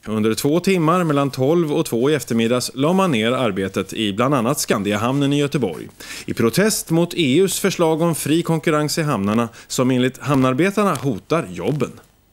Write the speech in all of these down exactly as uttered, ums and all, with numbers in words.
Under två timmar mellan tolv och två i eftermiddags la man ner arbetet i bland annat Skandiahamnen i Göteborg. I protest mot E U:s förslag om fri konkurrens i hamnarna som enligt hamnarbetarna hotar jobben.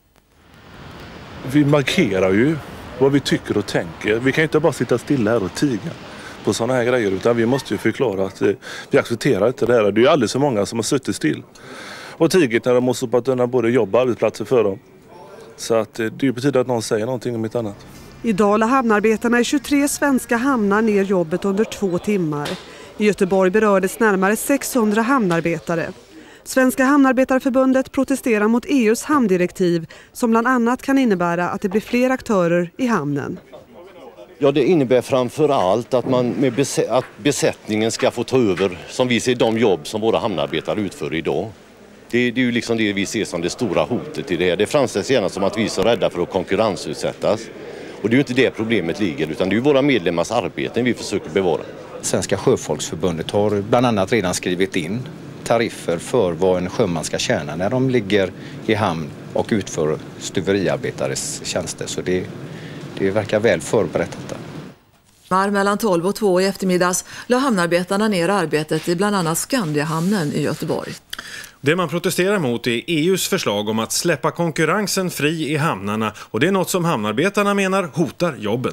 Vi markerar ju vad vi tycker och tänker. Vi kan inte bara sitta stilla här och tiga på sådana här grejer, utan vi måste ju förklara att vi accepterar inte det här. Det är ju alldeles så många som har suttit still och tigit när de har sopat undan både jobb och arbetsplatser för dem. Så att det är ju på tiden att någon säger någonting om ett annat. Idag la hamnarbetarna i tjugotre svenska hamnar ner jobbet under två timmar. I Göteborg berördes närmare sexhundra hamnarbetare. Svenska hamnarbetarförbundet protesterar mot E U:s hamndirektiv som bland annat kan innebära att det blir fler aktörer i hamnen. Ja, det innebär framför allt att, man med bes- att besättningen ska få ta över, som vi ser, de jobb som våra hamnarbetare utför idag. Det, det är ju liksom det vi ser som det stora hotet i det. Det framställs gärna som att vi är så rädda för att konkurrensutsättas. Och det är ju inte det problemet ligger, utan det är ju våra medlemmars arbeten vi försöker bevara. Svenska sjöfolksförbundet har bland annat redan skrivit in tariffer för vad en sjöman ska tjäna när de ligger i hamn och utför stuveriarbetares tjänster. Så det, det verkar väl förberett detta. Mellan tolv och två i eftermiddags la hamnarbetarna ner arbetet i bland annat Skandiahamnen i Göteborg. Det man protesterar mot är E U:s förslag om att släppa konkurrensen fri i hamnarna, och det är något som hamnarbetarna menar hotar jobben.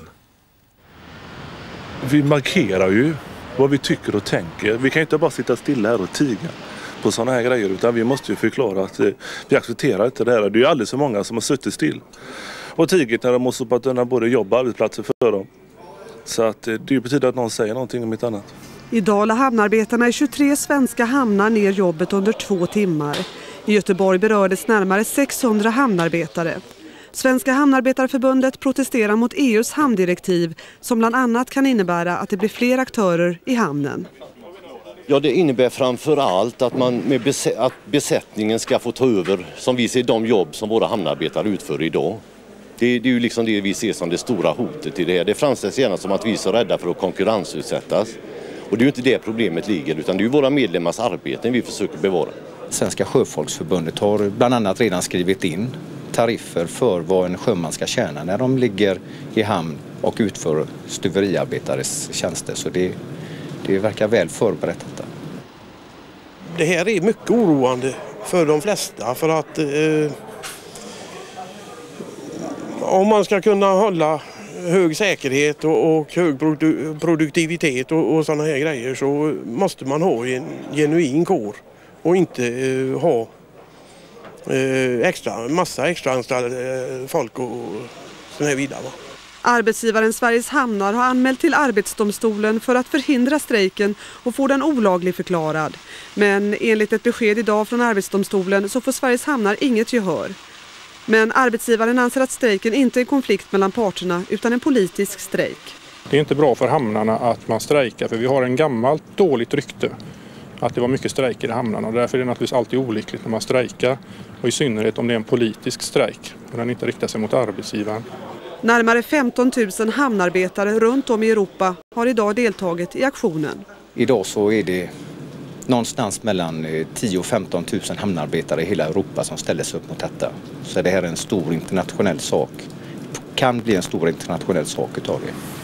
Vi markerar ju vad vi tycker och tänker. Vi kan inte bara sitta stilla här och tiga på sådana här grejer, utan vi måste ju förklara att vi accepterar inte det här. Det är ju alldeles så många som har suttit still och tigit när de har sopat undan både jobb och arbetsplatser för dem. Så att det är ju på tiden att någon säger någonting om ett annat. Idag la hamnarbetarna i tjugotre svenska hamnar ner jobbet under två timmar. I Göteborg berördes närmare sexhundra hamnarbetare. Svenska hamnarbetarförbundet protesterar mot E U:s hamndirektiv som bland annat kan innebära att det blir fler aktörer i hamnen. Ja, det innebär framför allt att, man med bes- att besättningen ska få ta över, som vi ser, de jobb som våra hamnarbetare utför idag. Det, det är ju liksom det vi ser som det stora hotet i det. Det framställs gärna som att vi är så rädda för att konkurrensutsättas. Och det är ju inte det problemet ligger, utan det är ju våra medlemmars arbeten vi försöker bevara. Svenska sjöfolksförbundet har bland annat redan skrivit in tariffer för vad en sjöman ska tjäna när de ligger i hamn och utför stuveriarbetares tjänster. Så det, det verkar väl förberett detta. Det här är mycket oroande för de flesta, för att eh, om man ska kunna hålla hög säkerhet och, och hög produ- produktivitet och, och sådana här grejer, så måste man ha en genuin kår och inte eh, ha eh, extra, massa extra anställda folk och, och sådana här vidare. Arbetsgivaren Sveriges hamnar har anmält till Arbetsdomstolen för att förhindra strejken och få den olaglig förklarad. Men enligt ett besked idag från Arbetsdomstolen så får Sveriges hamnar inget gehör. Men arbetsgivaren anser att strejken inte är en konflikt mellan parterna utan en politisk strejk. Det är inte bra för hamnarna att man strejkar, för vi har en gammalt dåligt rykte att det var mycket strejker i hamnarna, och därför är det naturligtvis alltid olyckligt när man strejkar, och i synnerhet om det är en politisk strejk och den inte riktar sig mot arbetsgivaren. Närmare femton tusen hamnarbetare runt om i Europa har idag deltagit i aktionen. Idag så är det någonstans mellan tio och femton tusen hamnarbetare i hela Europa som ställer sig upp mot detta. Så det här är en stor internationell sak. Kan bli en stor internationell sak utav det.